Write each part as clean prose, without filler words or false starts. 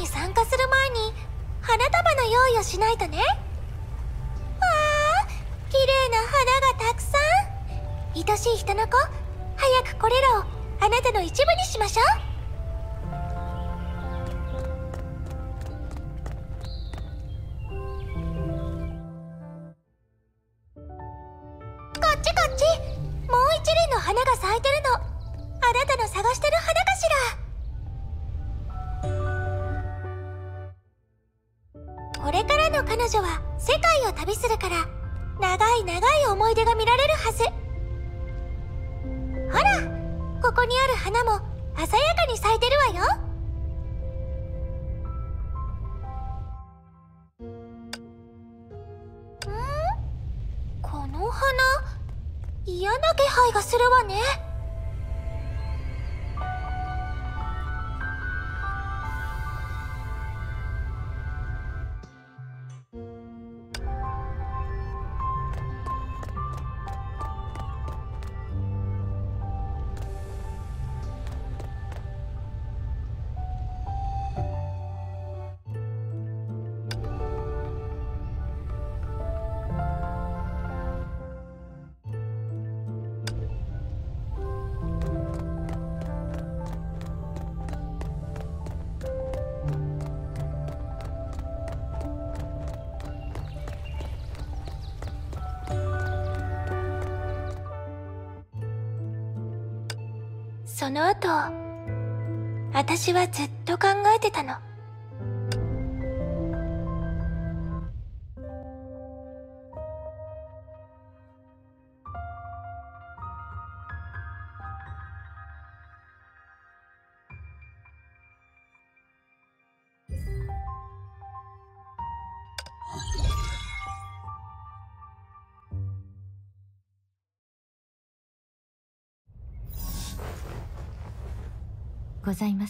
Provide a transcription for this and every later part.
に参加する前に花束の用意をしないとね。わあ、綺麗な花がたくさん。愛しい人の子、早くこれらをあなたの一部にしましょう。こっちこっち。もう一輪の花が咲いてるの。あなたの探してる花かしら。これからの彼女は世界を旅するから、長い長い思い出が見られるはず。ほら、ここにある花も鮮やかに咲いてるわよ。この花、嫌な気配がするわね。その後、私はずっと考えてたの。 ございます。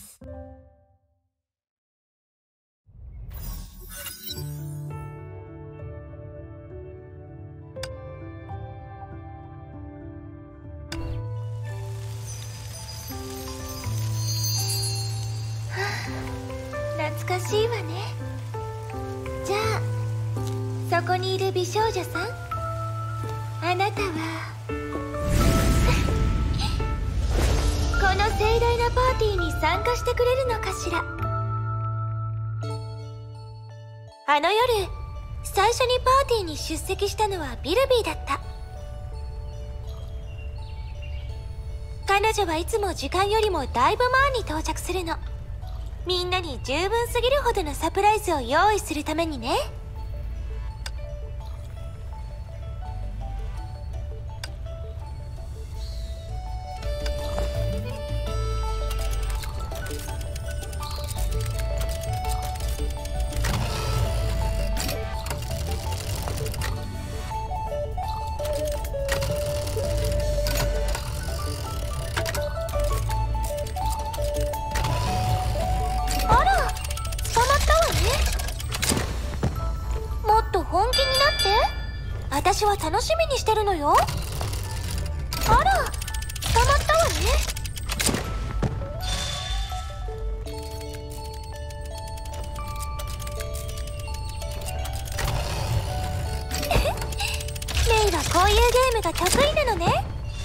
懐かしいわね。じゃあ、そこにいる美少女さん、あなたはこの盛大なパーティーに参加してくれるのかしら。あの夜、最初にパーティーに出席したのはビルビーだった。彼女はいつも時間よりもだいぶ前に到着するの。みんなに十分すぎるほどのサプライズを用意するためにね。本気になって。私は楽しみにしてるのよ。あら、捕まったわね。メイはこういうゲームが得意なのね。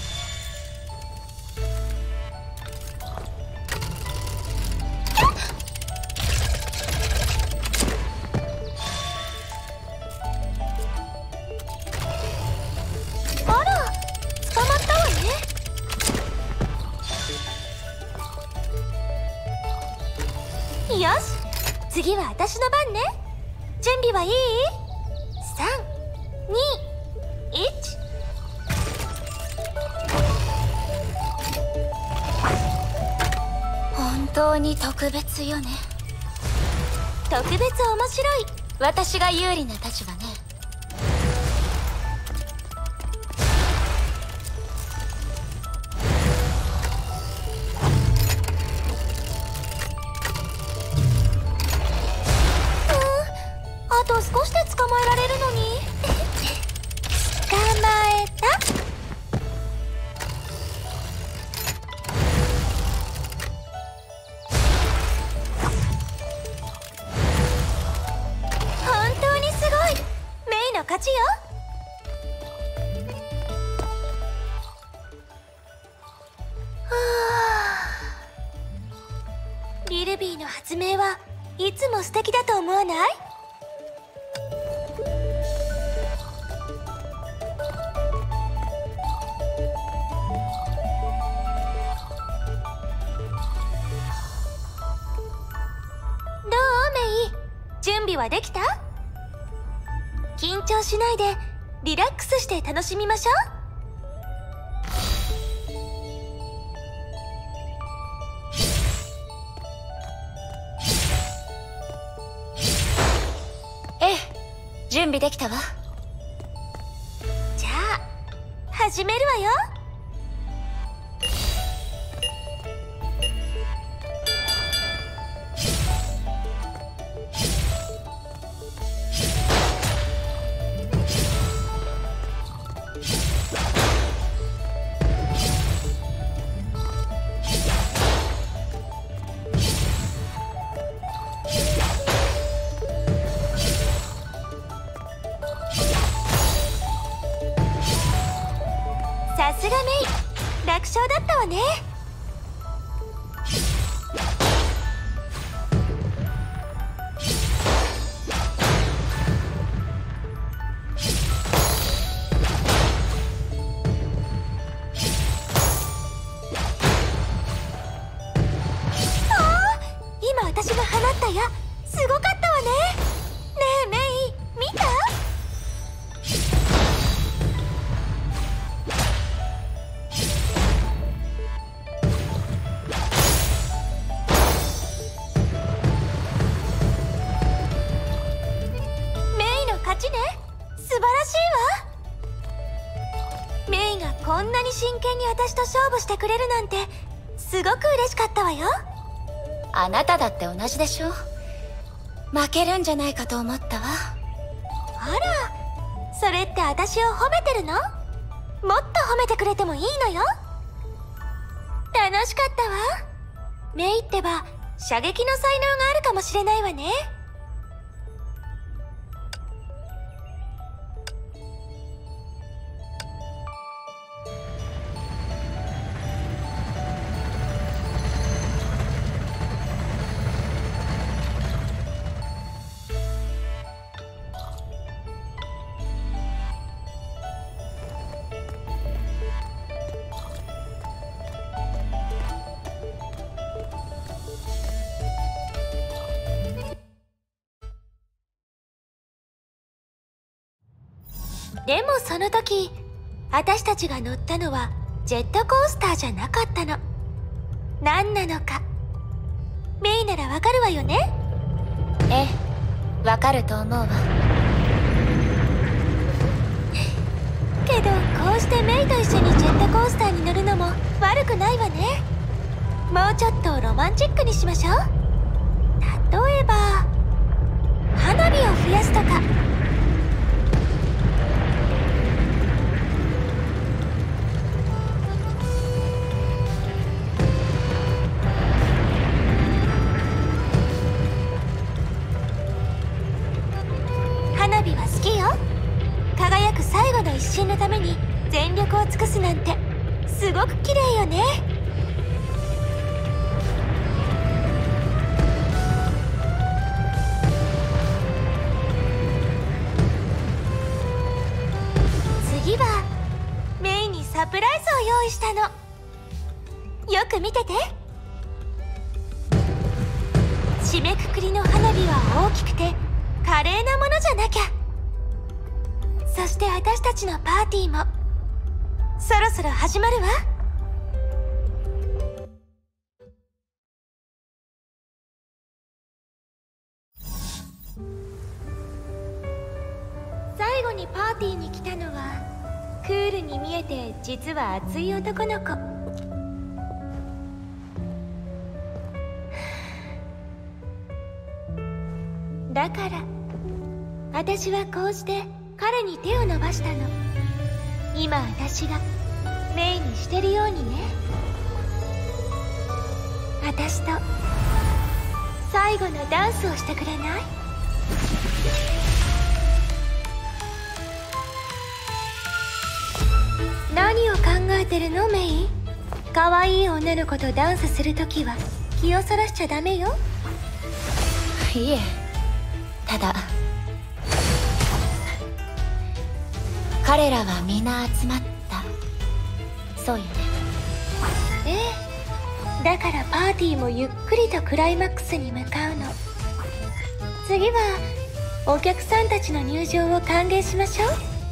よし、次は私の番ね。準備はいい？ 3、2、1。 本当に特別よね。 特別面白い。 私が有利な立場ね。 あと少しで捕まえられるのに。捕まえた。 勝ちよ。リルビーの発明はいつも素敵だと思わない？どうメイ、準備はできた？緊張しないでリラックスして楽しみましょう。 準備できたわ。 じゃあ始めるわよ。さすがメイ、楽勝だったわね。今私が放った矢すごかったわね。ねえメイ、見た？素晴らしいわ。メイがこんなに真剣に私と勝負してくれるなんてすごく嬉しかったわよ。 あなただって同じでしょ。負けるんじゃないかと思ったわ。 あら、それって私を褒めてるの？もっと褒めてくれてもいいのよ。楽しかったわ。メイってば射撃の才能があるかもしれないわね。でもその時私たちが乗ったのはジェットコースターじゃなかったの。何なのかメイならわかるわよね？ ええ、わかると思うわ。 けどこうしてメイと一緒にジェットコースターに乗るのも悪くないわね。もうちょっとロマンチックにしましょう。例えば花火を増やすとか。花火は好きよ。輝く最後の一瞬のために全力を尽くすなんてすごく綺麗よね。次はメイにサプライズを用意したの。よく見てて。締めくくりの花火は大きくて華麗なものじゃなきゃ。そして私たちのパーティーもそろそろ始まるわ。最後にパーティーに来たのはクールに見えて実は熱い男の子。だから私はこうして彼に手を伸ばしたの。今私がメイにしてるようにね。私と最後のダンスをしてくれない？ えてるのメイ？可愛い女の子とダンスするときは気をそらしちゃダメよ。 いえ、ただ彼らは皆集まった。そうよね。 ええ、だからパーティーもゆっくりとクライマックスに向かうの。次はお客さんたちの入場を歓迎しましょう。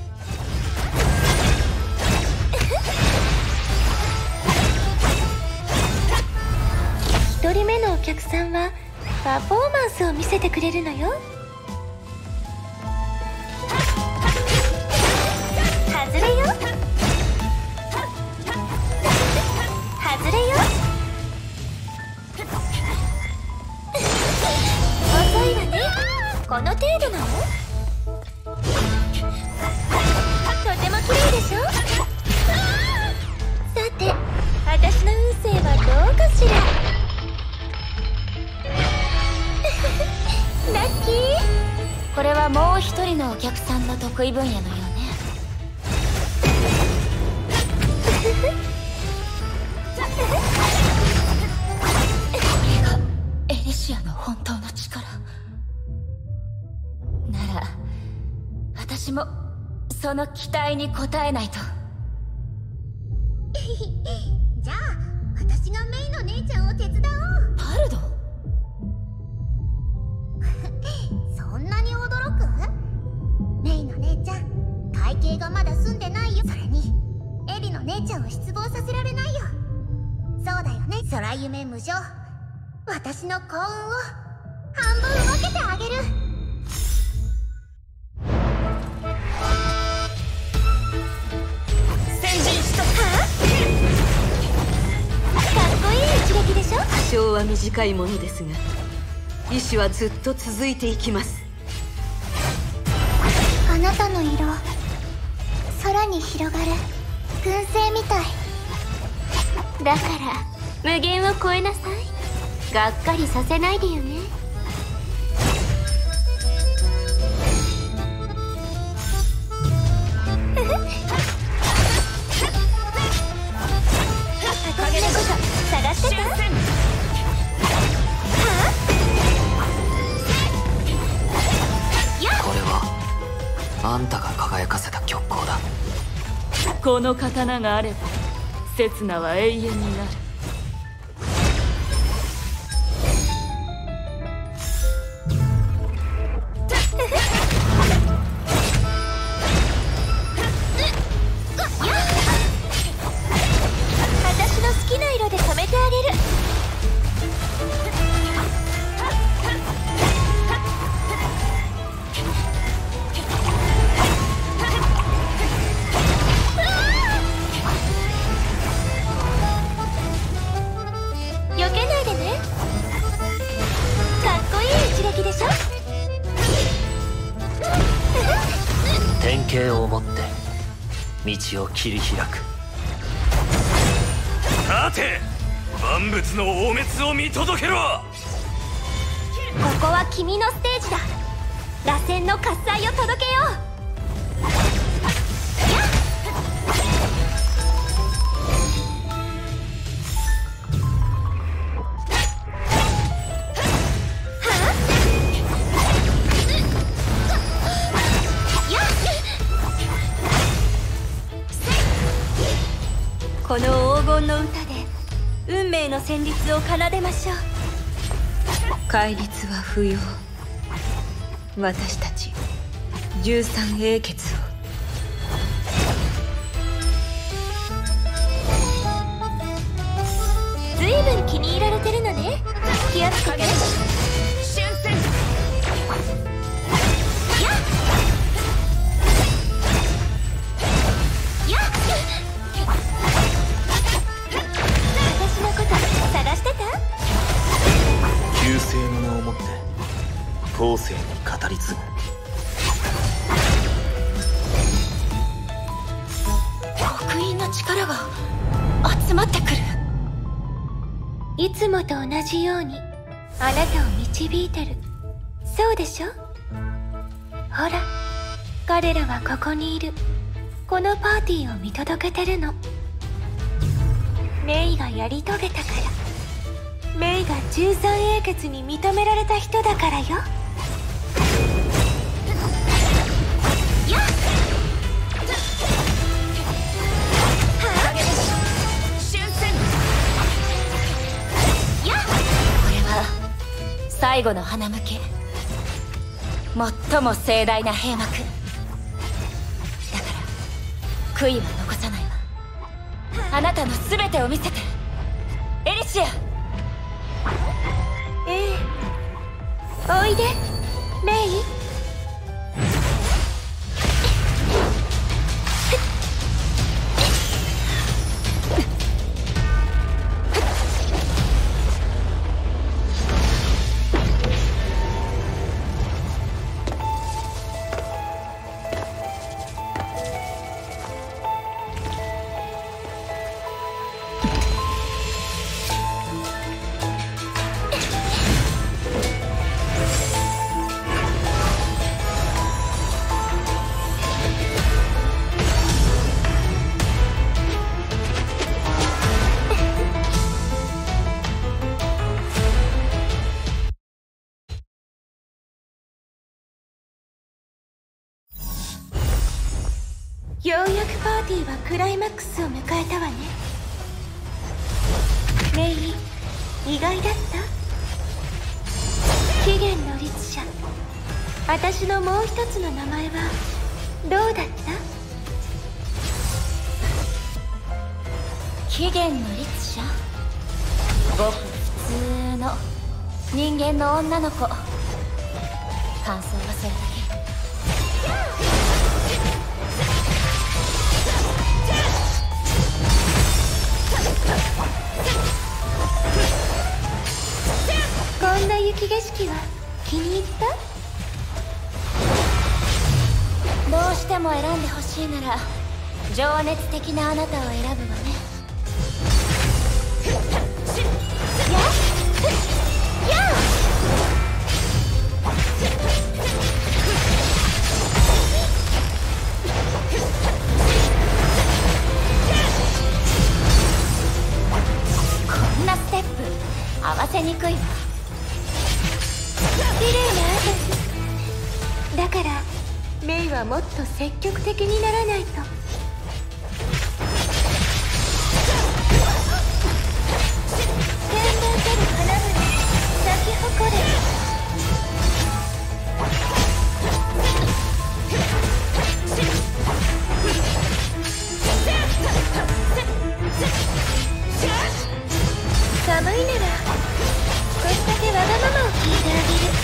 一人目のお客さんはパフォーマンスを見せてくれるのよ。外れよ、外れよ。遅いわね。この程度なの？とても綺麗でしょ。さて、私の運勢はどうかしら。ラッキー。 これはもう一人のお客さんの得意分野のようね。これがエリシアの本当の力なら、私もその期待に応えないと。 じゃあ私がメイの姉ちゃんを手伝おう。 パルド？ そんなに驚く？メイの姉ちゃん、会計がまだ済んでないよ。それにエリの姉ちゃんを失望させられないよ。そうだよね。空夢無常、私の幸運を半分分けてあげる。 先陣しと。 はあ、かっこいい一撃でしょ。 多少は短いものですが、意志はずっと続いていきます。 あなたの色、空に広がる燻製みたいだから無限を超えなさい。がっかりさせないでよね。私のこと探してた？ これはあんたが輝かせた極光だ。 この刀があれば刹那は永遠になる。 私の好きな色で染めてあげる。避けないでね。かっこいい一撃でしょ。 典型を持って道を切り開く。 立て、万物の大滅を見届けろ。 ここは君のステージだ。螺旋の喝采を届けよう。 この黄金の歌で運命の旋律を奏でましょう。戒律は不要。私たち13英傑を。 ずいぶん気に入られてるのね。気をつけて。 瞬戦。 私のこと探してた？ 旧姓の名をもって後世に語り継ぐ。 刻印の力が集まってくる。 いつもと同じようにあなたを導いてる。そうでしょ？ほら、彼らはここにいる。このパーティーを見届けてるの。 メイがやり遂げたから。メイが13英傑に認められた人だからよ。 最後の花向け、最も盛大な閉幕だから悔いは残さないわ。あなたの全てを見せて、エリシア。 ええ、おいでメイ。ようやくパーティーはクライマックスを迎えたわね。メイ、意外だった？起源の律者、私のもう一つの名前はどうだった？ 起源の律者？ごく普通の人間の女の子。感想はそれだけ。 こんな雪景色は気に入った？ どうしても選んでほしいなら情熱的なあなたを選ぶわね。こんなステップ合わせにくいわ。 綺麗なアートスだから、メイはもっと積極的にならないと。天然たる花々咲き誇れ。寒いなら少しだけわがままを聞いてあげる。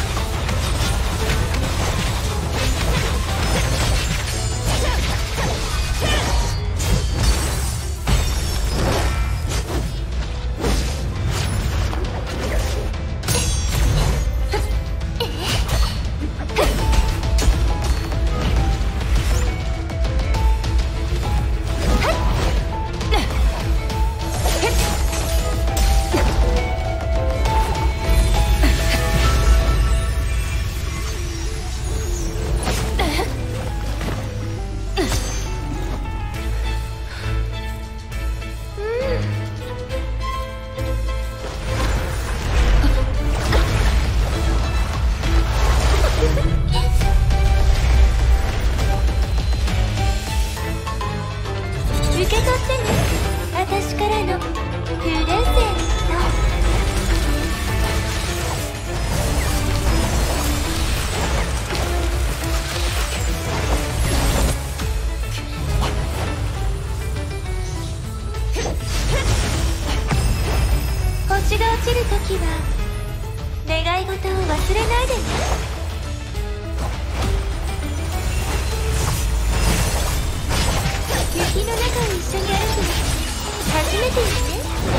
受け取ってね、私からのプレゼント。星が落ちるときは願い事を忘れないでね。雪の中を一緒に歩くの初めてよね。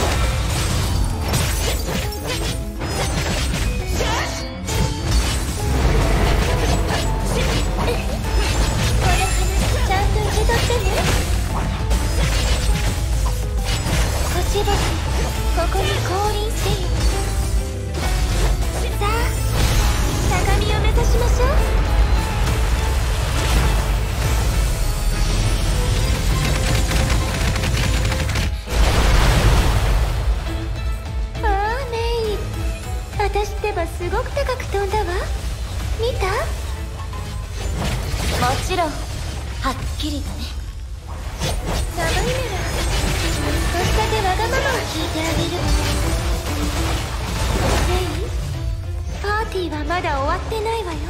この花ちゃんと受け取ってね。星々ここに降臨してよ。さあ高みを目指しましょう。 しいかね。 寒いなら少しだけわがままを聞いてあげる。レイ、パーティーはまだ終わってないわよ。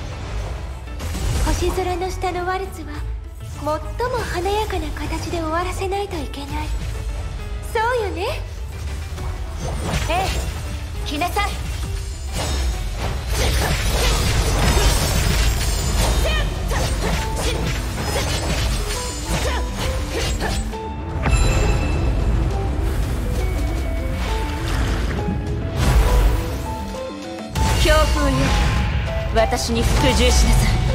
星空の下のワルツは最も華やかな形で終わらせないといけない。そうよね。 ええ、来なさい。強風よ、私に服従しなさい。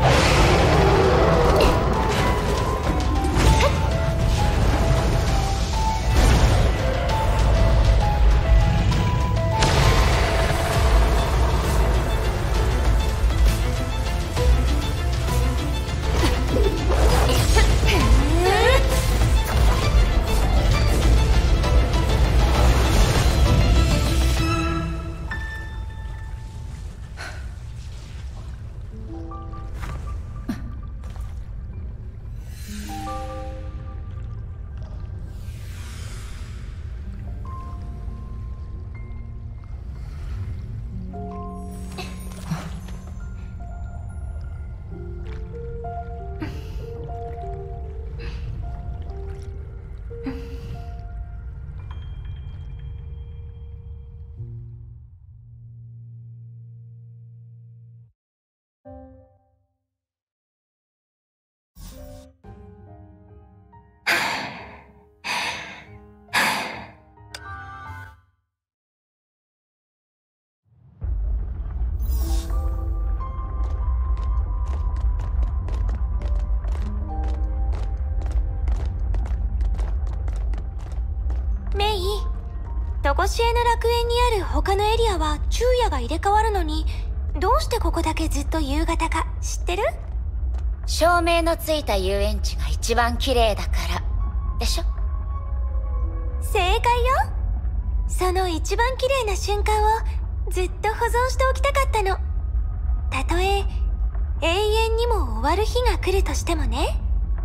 メイ、とこしえの楽園にある他のエリアは昼夜が入れ替わるのに、どうしてここだけずっと夕方か知ってる？ 照明のついた遊園地が一番綺麗だからでしょ。 正解よ。その一番綺麗な瞬間をずっと保存しておきたかったの。たとえ永遠にも終わる日が来るとしてもね。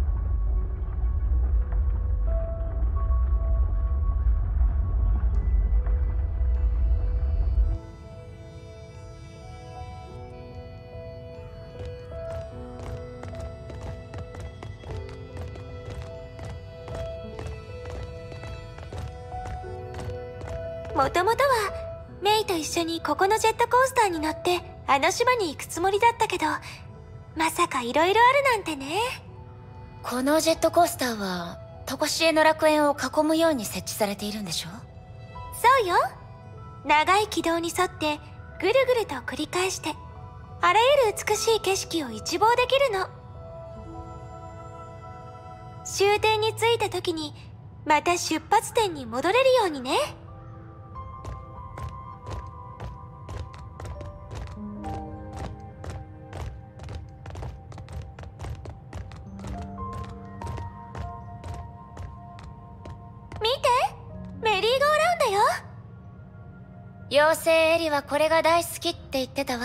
もともとはメイと一緒にここのジェットコースターに乗ってあの島に行くつもりだったけど、まさか色々あるなんてね。 このジェットコースターはとこしえの楽園を囲むように設置されているんでしょ？ そうよ。長い軌道に沿ってぐるぐると繰り返して、あらゆる美しい景色を一望できるの。終点に着いた時にまた出発点に戻れるようにね。見て、メリーゴーラウンドよ。 妖精エリはこれが大好きって言ってたわ。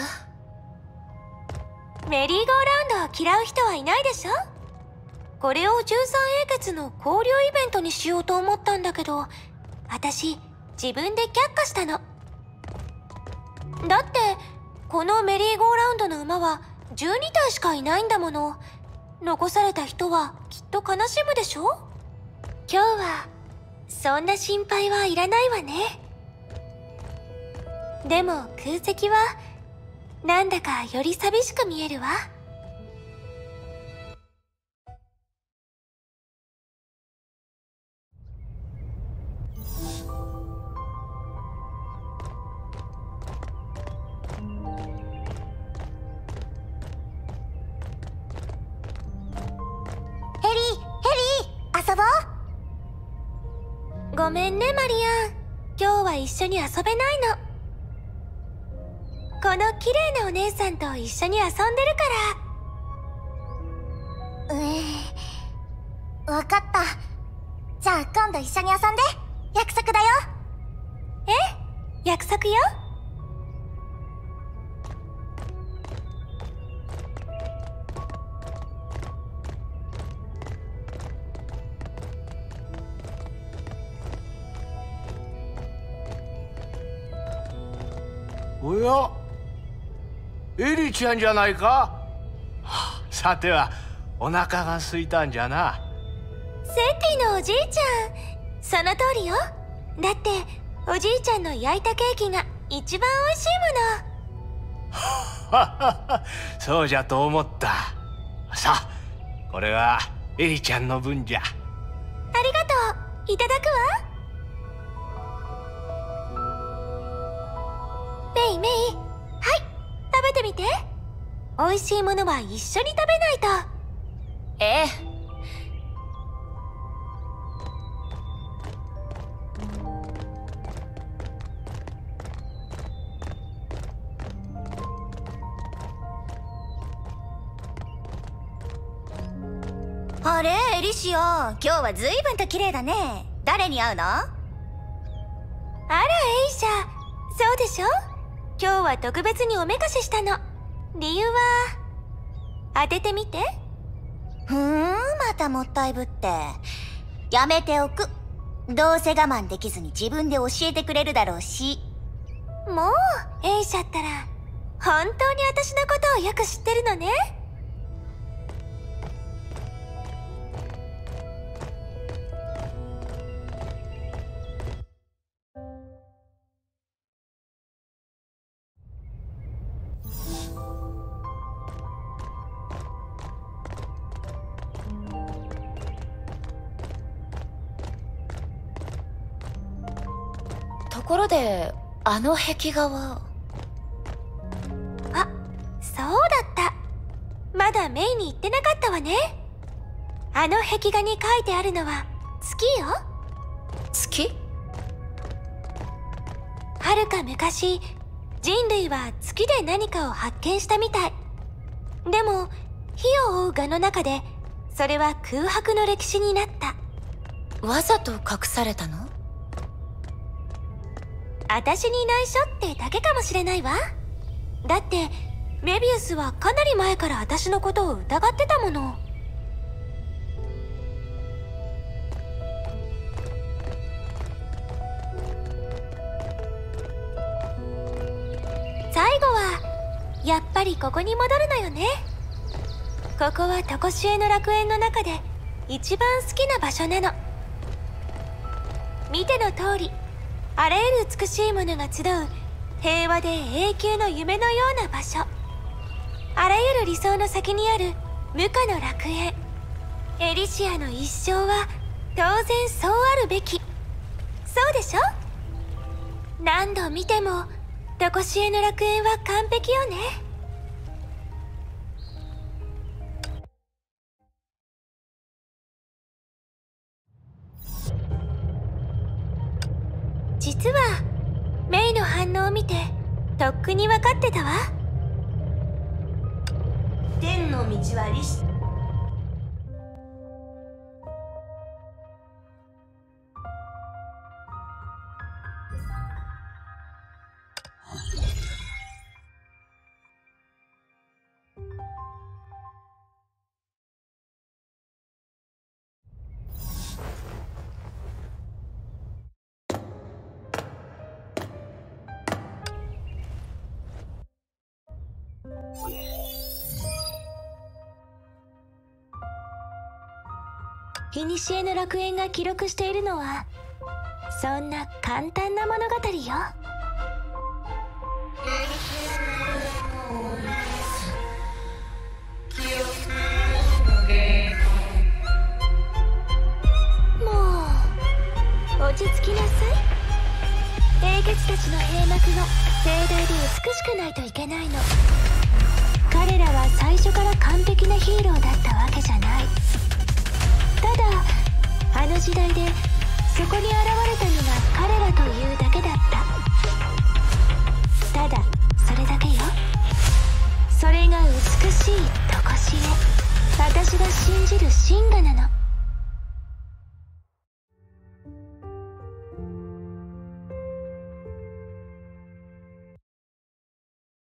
メリーゴーラウンドを嫌う人はいないでしょ。これを13英傑の交流イベントにしようと思ったんだけど、私自分で却下したの。だってこのメリーゴーラウンドの馬は12体しかいないんだもの。残された人はきっと悲しむでしょ。今日はそんな心配はいらないわね。でも空席はなんだかより寂しく見えるわ。 ヘリー遊ぼう。 ごめんねマリアン、今日は一緒に遊べないの。この綺麗なお姉さんと一緒に遊んでるから。 わかった。じゃあ今度一緒に遊んで。約束だよ。 え、約束よ。 おや、エリちゃんじゃないか。さてはお腹が空いたんじゃな。 セッティのおじいちゃん、その通りよ。だっておじいちゃんの焼いたケーキが一番美味しいもの。 そうじゃと思った。さあ、これはエリちゃんの分じゃ。 ありがとう。いただくわ。メイメイ、はい、食べてみて。美味しいものは一緒に食べないと。 ええ。 あれ、エリシア、今日は随分と綺麗だね。誰に会うの？ あら、エイシャ、そうでしょ。今日は特別におめかししたの。理由は当ててみて。 またもったいぶって。やめておく。どうせ我慢できずに自分で教えてくれるだろうし。 もうエイシャったら本当に私のことをよく知ってるのね。 ところで、あの壁画は。 あ、そうだった。まだメイに言ってなかったわね。あの壁画に書いてあるのは月よ。 月？ はるか昔、人類は月で何かを発見したみたい。でも火を追う蛾の中でそれは空白の歴史になった。 わざと隠されたの？ 私に内緒ってだけかもしれないわ。だってメビウスはかなり前から私のことを疑ってたもの。最後はやっぱりここに戻るのよね。ここは常しえの楽園の中で一番好きな場所なの。見ての通り、あらゆる美しいものが集う平和で永久の夢のような場所。あらゆる理想の先にある無価の楽園。エリシアの一生は当然そうあるべき。そうでしょ。何度見ても常しえの楽園は完璧よね。実はメイの反応を見てとっくに分かってたわ。 天の道はリシ。 古の楽園が記録しているのはそんな簡単な物語よ。もう落ち着きなさい。英傑たちの閉幕後盛大で美しくないといけないの。彼らは最初から完璧なヒーローだったわけじゃない。ただあの時代でそこに現れたのが彼らというだけだった。ただそれだけよ。それが美しい常しえ、私が信じる真我なの。